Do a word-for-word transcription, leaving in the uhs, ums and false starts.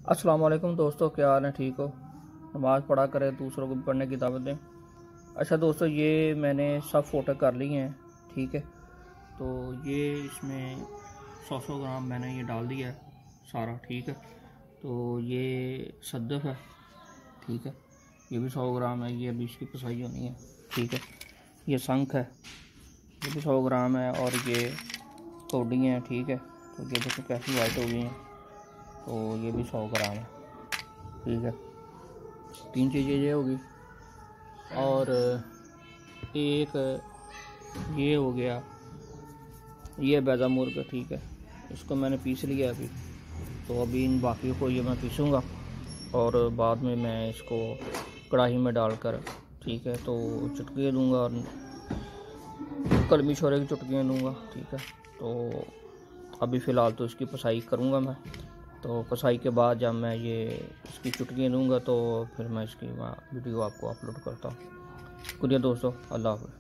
अस्सलाम वालेकुम दोस्तों, क्या हाल है? ठीक हो? नमाज़ पढ़ा करें, दूसरों को भी पढ़ने की दावत दें। अच्छा दोस्तों, ये मैंने सब फ़ोटो कर ली हैं, ठीक है। तो ये इसमें सौ सौ ग्राम मैंने ये डाल दिया है सारा, ठीक है। तो ये सद्दफ है, ठीक है। ये भी सौ ग्राम है, ये अभी इसकी पिसाई होनी है, ठीक है। ये शंख है, ये भी सौ ग्राम है। और ये कौड़ी हैं, ठीक है। तो ये देखो कैसी वाइट हो गई हैं। तो ये भी सौ ग्राम है, ठीक है। तीन चीज़ें ये होगी। और एक ये हो गया, ये बैदा मुर्ग, ठीक है। इसको मैंने पीस लिया अभी। तो अभी इन बाकी को ये मैं पीसूँगा और बाद में मैं इसको कढ़ाई में डालकर, ठीक है, तो चुटकियाँ दूँगा और कलमी छोरे की चुटकियाँ दूँगा, ठीक है। तो अभी फ़िलहाल तो इसकी पिसाई करूँगा मैं। तो पिसाई के बाद जब मैं ये इसकी चुटकियाँ दूँगा तो फिर मैं इसकी वीडियो आपको अपलोड करता हूँ। शुक्रिया दोस्तों, अल्लाह हाफ़िज़।